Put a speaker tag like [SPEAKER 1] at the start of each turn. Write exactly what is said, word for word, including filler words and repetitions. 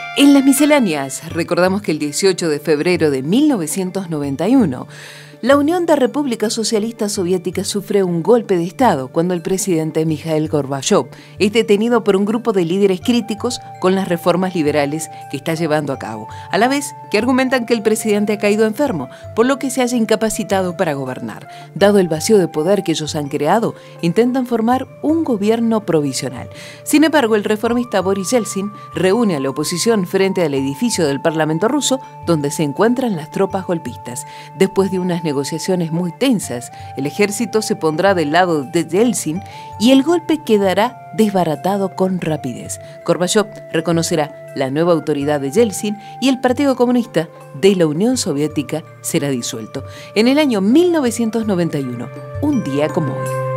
[SPEAKER 1] En las misceláneas, recordamos que el dieciocho de febrero de mil novecientos noventa y uno, la Unión de Repúblicas Socialistas Soviéticas sufre un golpe de Estado cuando el presidente Mikhail Gorbachev es detenido por un grupo de líderes críticos con las reformas liberales que está llevando a cabo, a la vez que argumentan que el presidente ha caído enfermo, por lo que se haya incapacitado para gobernar. Dado el vacío de poder que ellos han creado, intentan formar un gobierno provisional. Sin embargo, el reformista Boris Yeltsin reúne a la oposición frente al edificio del Parlamento ruso, donde se encuentran las tropas golpistas. Después de unas negociaciones muy tensas, el ejército se pondrá del lado de Yeltsin y el golpe quedará desbaratado con rapidez. Gorbachev reconocerá la nueva autoridad de Yeltsin y el Partido Comunista de la Unión Soviética será disuelto. En el año mil novecientos noventa y uno, un día como hoy.